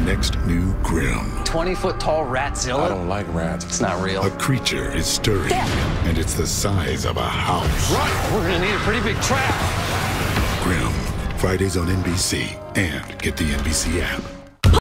next new Grimm. 20-foot tall ratzilla? I don't like rats. It's not real. A creature is stirring, and it's the size of a house. Right, we're gonna need a pretty big trap. Grimm, Fridays on NBC, and get the NBC app.